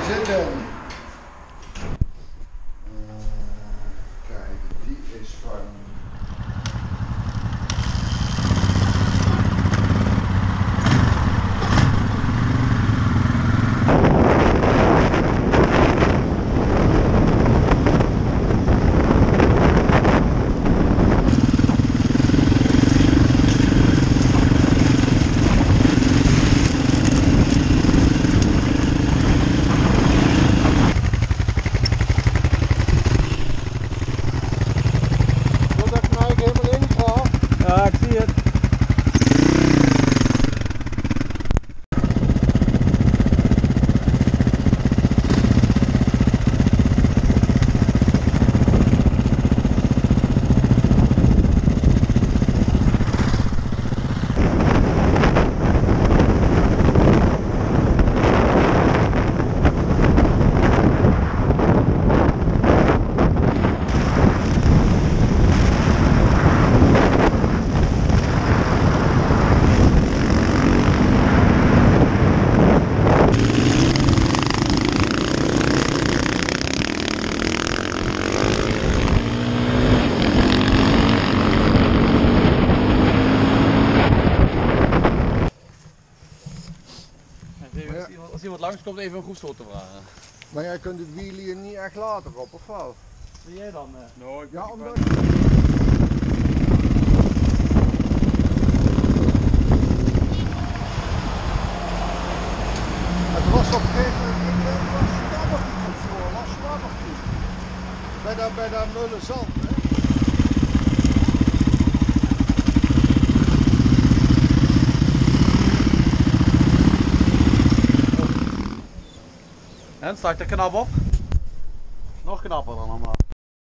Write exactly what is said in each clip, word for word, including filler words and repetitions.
zitten. Uh, kijk, die is van... Ja, ik zie het. Als iemand langskomt, even een groepsfoto vragen. Maar jij kunt het wiel hier niet echt later op, of wel? Ben jij dan? Uh... No, ik ja, ik omdat... ben... Het was op een gegeven moment, ik was Stabbertiet of zo, was Stabbertiet. Bij dat, bij dat Mulle Zand, hè? En, start de knap op. Nog knapper dan allemaal.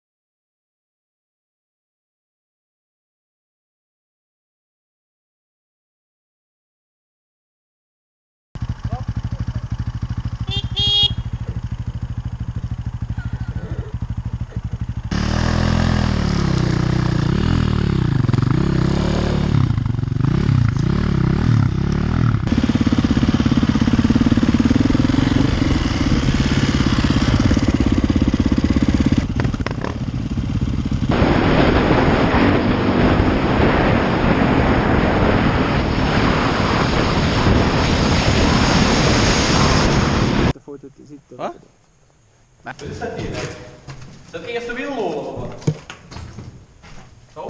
Huh? Wat is dat hier? Is dat het eerste wielloren? Zo?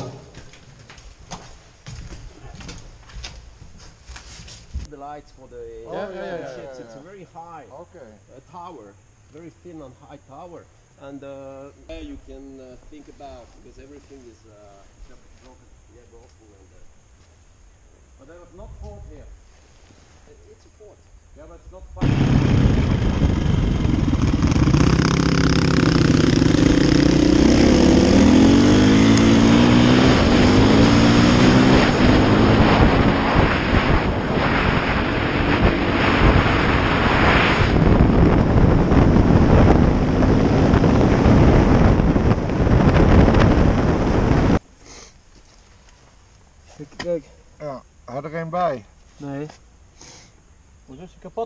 The lights for the Oh, yeah, yeah, yeah, ships, yeah, it's yeah. a very high Okay. uh, tower, very thin and high tower, and uh, there you can uh, think about, because everything is uh, broken, yeah, broken, and, uh, Maar dat is not port here. it, it's a port. Ja, maar het is not Kijk. Ja, had er een bij? Nee. Hoe is hij kapot?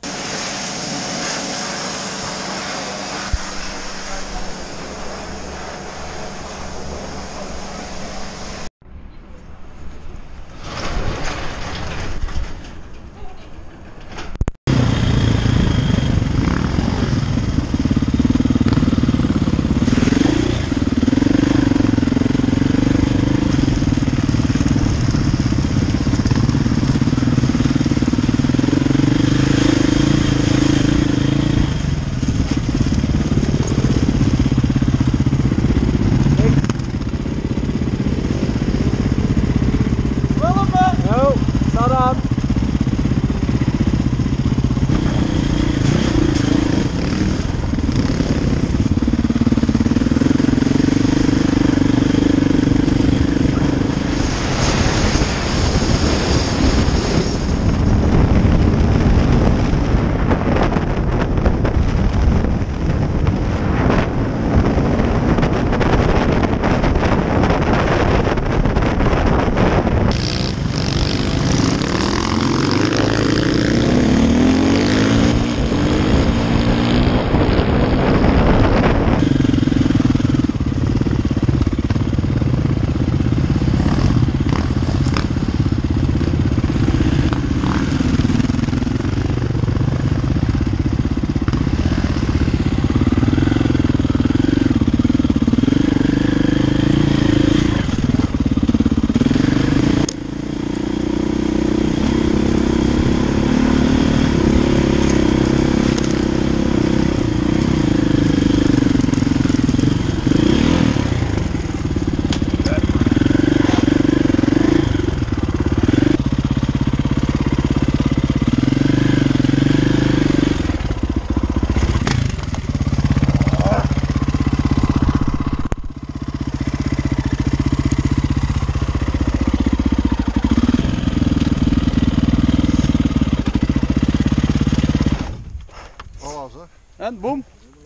En boom.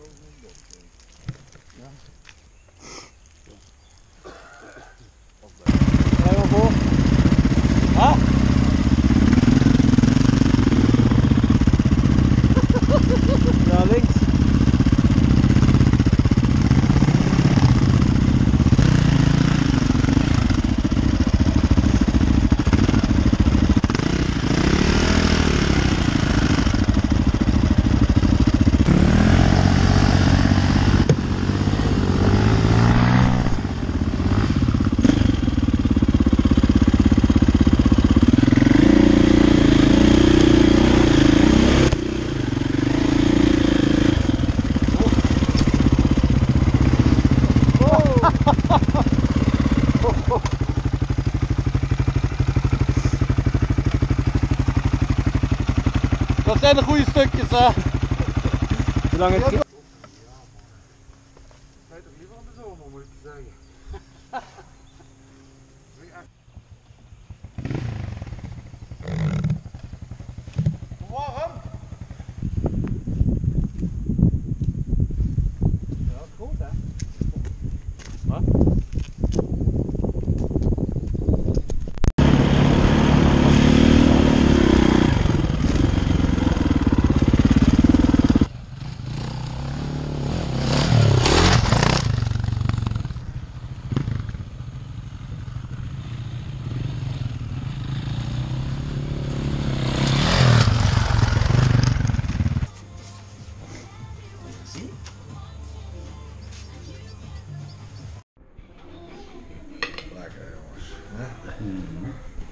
Krijg maar voor. Ah. Naar links. Dat zijn de goede stukjes, hè? Hoe lang het... Nee, toch liever aan de zomer, moet ik zeggen. Warm. Ja, dat is goed hè. Wat? Lekker jongens. Hè?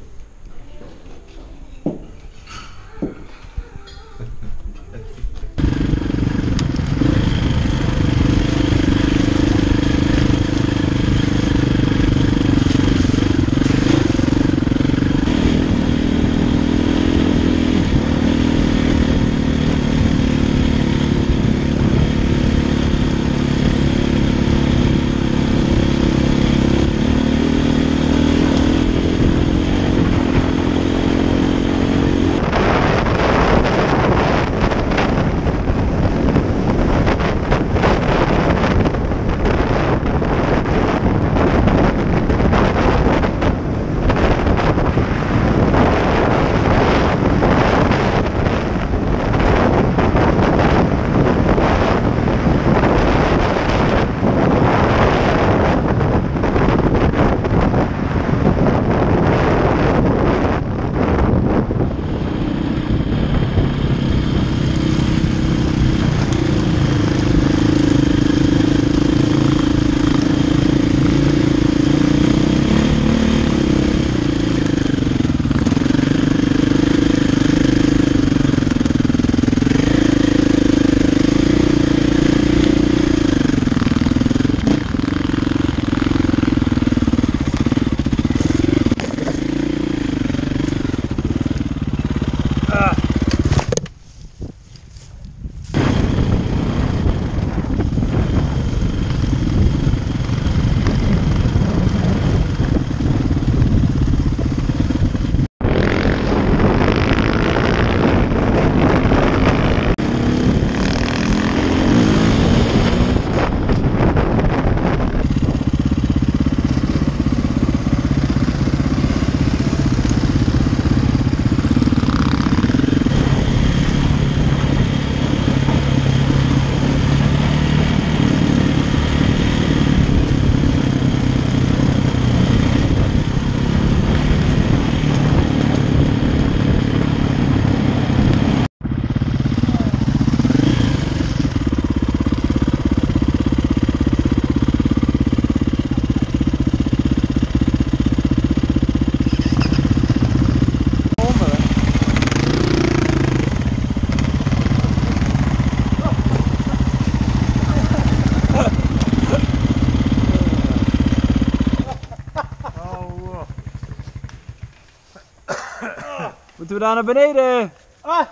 Moeten we daar naar beneden? Ah.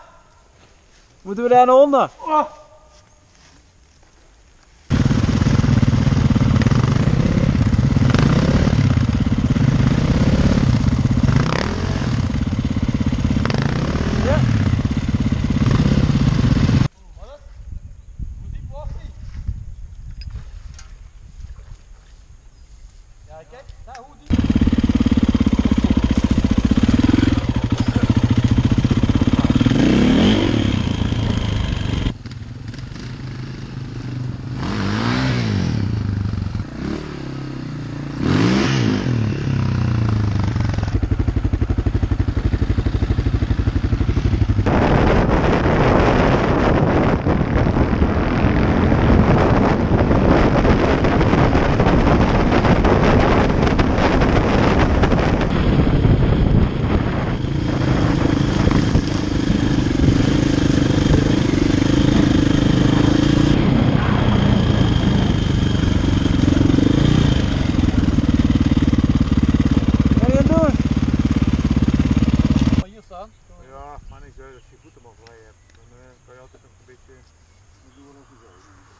Moeten we daar naar onder? Ah. dat je voeten maar vrij hebt. Dan uh, kan je altijd nog een beetje doen als je zo.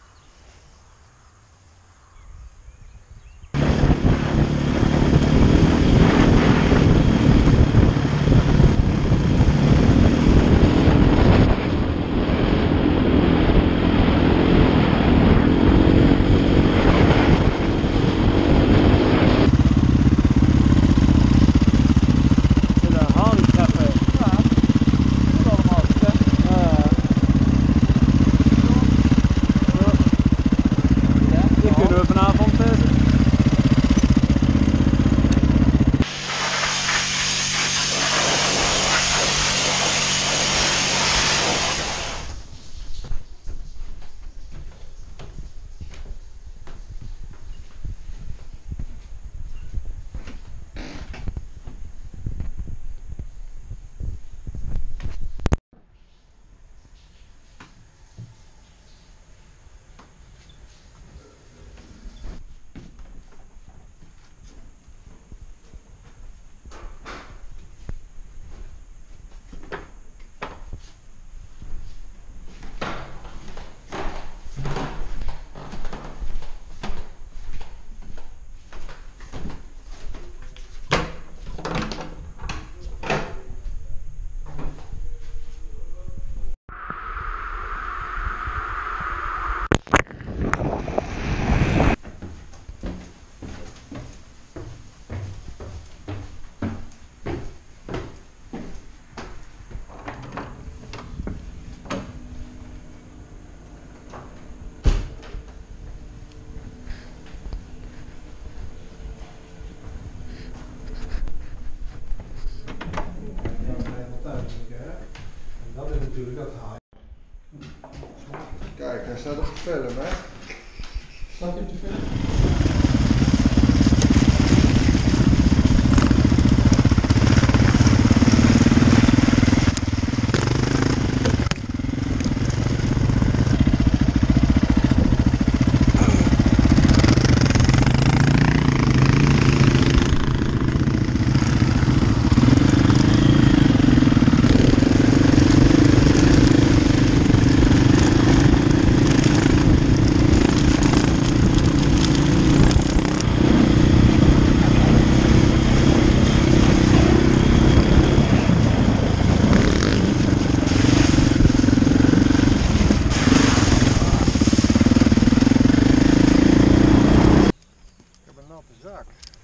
Kijk, hij staat op de film, hè? Staat hij op de film? Zak.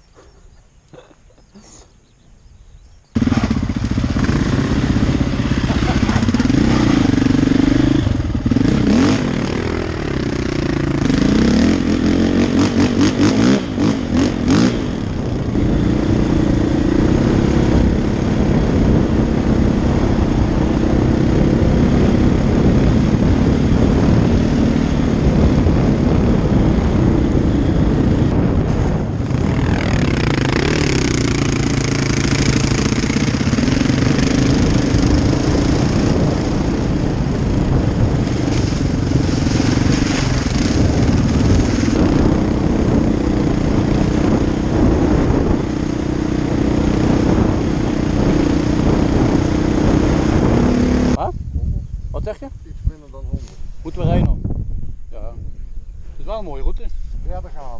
Wat zeg je? Iets minder dan honderd. Moeten we rijden? Ja. Het is wel een mooie route. Ja, dat gaat.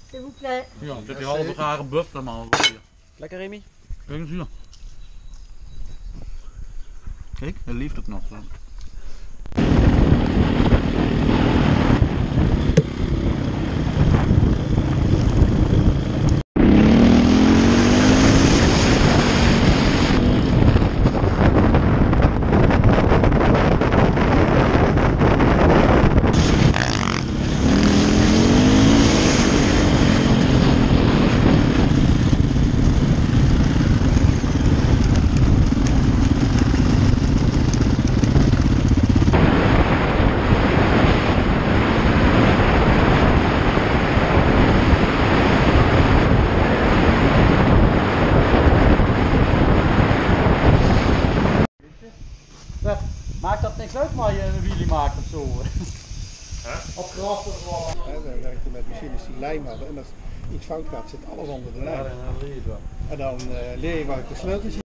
s'il vous plaît. Ja, dan zit die halve gare buff er maar hier. Lekker Remy? Kijk eens hier. Kijk, hij leeft het nog. Zo. Maakt dat niks uit maar je een wheelie maakt of zo? Huh? Op gras of zo. Ja, we werken met machines die lijm hebben en als iets fout gaat zit alles onder de lijm. Ja, dan leer je het wel. En dan uh, leer je waar de sleutels